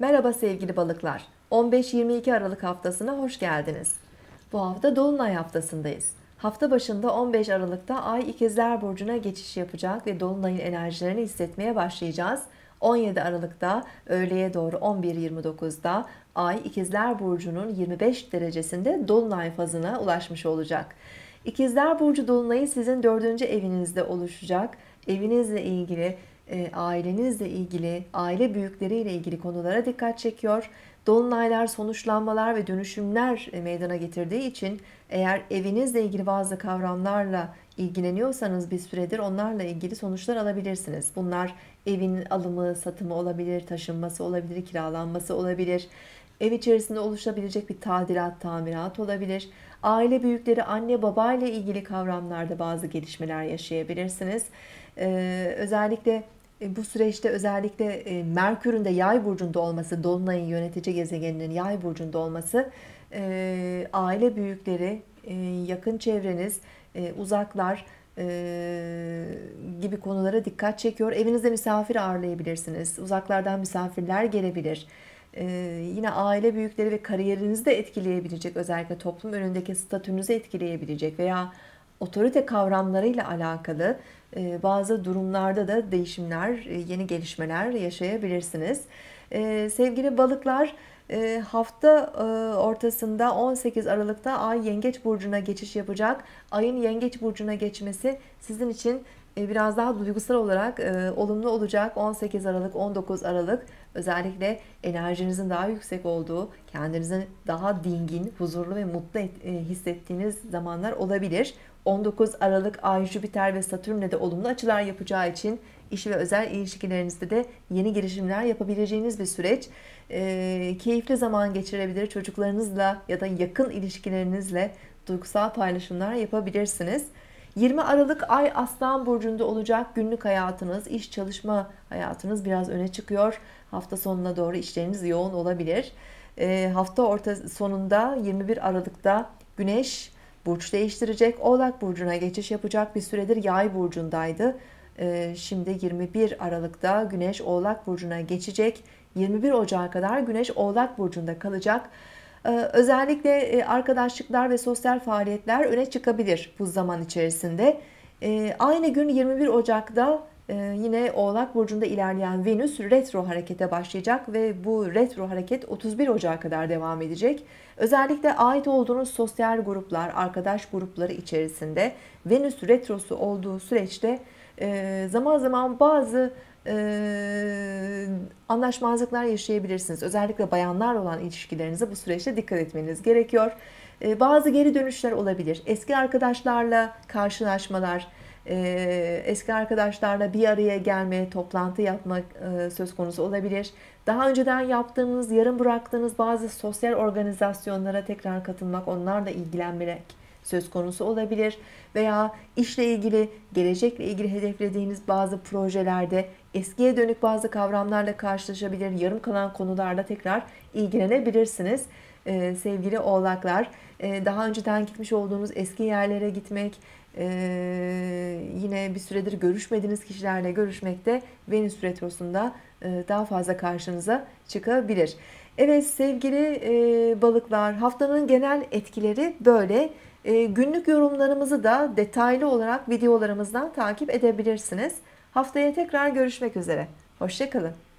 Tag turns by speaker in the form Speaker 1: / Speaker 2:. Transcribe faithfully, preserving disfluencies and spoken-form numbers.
Speaker 1: Merhaba sevgili balıklar. on beş yirmi iki Aralık haftasına hoş geldiniz. Bu hafta Dolunay haftasındayız. Hafta başında on beş Aralık'ta Ay İkizler Burcu'na geçiş yapacak ve Dolunay'ın enerjilerini hissetmeye başlayacağız. on yedi Aralık'ta öğleye doğru on bir yirmi dokuzda Ay İkizler Burcu'nun yirmi beş derecesinde Dolunay fazına ulaşmış olacak. İkizler Burcu Dolunay'ı sizin dördüncü evinizde oluşacak. Evinizle ilgili, e, ailenizle ilgili, aile büyükleriyle ilgili konulara dikkat çekiyor. Dolunaylar sonuçlanmalar ve dönüşümler e, meydana getirdiği için eğer evinizle ilgili bazı kavramlarla ilgileniyorsanız bir süredir onlarla ilgili sonuçlar alabilirsiniz. Bunlar evin alımı, satımı olabilir, taşınması olabilir, kiralanması olabilir. Ev içerisinde oluşabilecek bir tadilat, tamirat olabilir. Aile büyükleri, anne baba ile ilgili kavramlarda bazı gelişmeler yaşayabilirsiniz. Ee, özellikle bu süreçte özellikle Merkür'ün de Yay burcunda olması, Dolunay'ın yönetici gezegeninin Yay burcunda olması, e, aile büyükleri, e, yakın çevreniz, e, uzaklar e, gibi konulara dikkat çekiyor. Evinizde misafir ağırlayabilirsiniz. Uzaklardan misafirler gelebilir. Ee, yine aile büyükleri ve kariyerinizi de etkileyebilecek, özellikle toplum önündeki statünüzü etkileyebilecek veya otorite kavramlarıyla alakalı e, bazı durumlarda da değişimler, e, yeni gelişmeler yaşayabilirsiniz. E, sevgili balıklar, e, hafta e, ortasında on sekiz Aralık'ta Ay Yengeç Burcu'na geçiş yapacak. Ayın Yengeç Burcu'na geçmesi sizin için e, biraz daha duygusal olarak e, olumlu olacak. on sekiz Aralık, on dokuz Aralık özellikle enerjinizin daha yüksek olduğu, kendinizi daha dingin, huzurlu ve mutlu et, e, hissettiğiniz zamanlar olabilir. on dokuz Aralık Ay, Jüpiter ve Satürn'le de olumlu açılar yapacağı için iş ve özel ilişkilerinizde de yeni girişimler yapabileceğiniz bir süreç. E, keyifli zaman geçirebilir, çocuklarınızla ya da yakın ilişkilerinizle duygusal paylaşımlar yapabilirsiniz. yirmi Aralık Ay Aslan Burcu'nda olacak. Günlük hayatınız, iş çalışma hayatınız biraz öne çıkıyor. Hafta sonuna doğru işleriniz yoğun olabilir. E, hafta orta sonunda yirmi bir Aralık'ta Güneş burç değiştirecek. Oğlak Burcu'na geçiş yapacak. Bir süredir Yay Burcu'ndaydı. E, şimdi yirmi bir Aralık'ta Güneş Oğlak Burcu'na geçecek. yirmi bir Ocağı kadar Güneş Oğlak Burcu'nda kalacak. Özellikle arkadaşlıklar ve sosyal faaliyetler öne çıkabilir bu zaman içerisinde. Aynı gün yirmi bir Ocak'ta yine Oğlak Burcu'nda ilerleyen Venüs retro harekete başlayacak ve bu retro hareket otuz bir Ocak'a kadar devam edecek. Özellikle ait olduğunuz sosyal gruplar, arkadaş grupları içerisinde Venüs retrosu olduğu süreçte zaman zaman bazı Ee, anlaşmazlıklar yaşayabilirsiniz. Özellikle bayanlarla olan ilişkilerinize bu süreçte dikkat etmeniz gerekiyor. Ee, bazı geri dönüşler olabilir. Eski arkadaşlarla karşılaşmalar, e, eski arkadaşlarla bir araya gelme, toplantı yapmak e, söz konusu olabilir. Daha önceden yaptığınız, yarım bıraktığınız bazı sosyal organizasyonlara tekrar katılmak, onlarla ilgilenmek söz konusu olabilir veya işle ilgili, gelecekle ilgili hedeflediğiniz bazı projelerde eskiye dönük bazı kavramlarla karşılaşabilir, yarım kalan konularla tekrar ilgilenebilirsiniz. Ee, sevgili oğlaklar, ee, daha önceden gitmiş olduğunuz eski yerlere gitmek, ee, yine bir süredir görüşmediğiniz kişilerle görüşmek de Venüs retrosunda e, daha fazla karşınıza çıkabilir. Evet sevgili e, balıklar, haftanın genel etkileri böyle. E, günlük yorumlarımızı da detaylı olarak videolarımızdan takip edebilirsiniz. Haftaya tekrar görüşmek üzere. Hoşça kalın.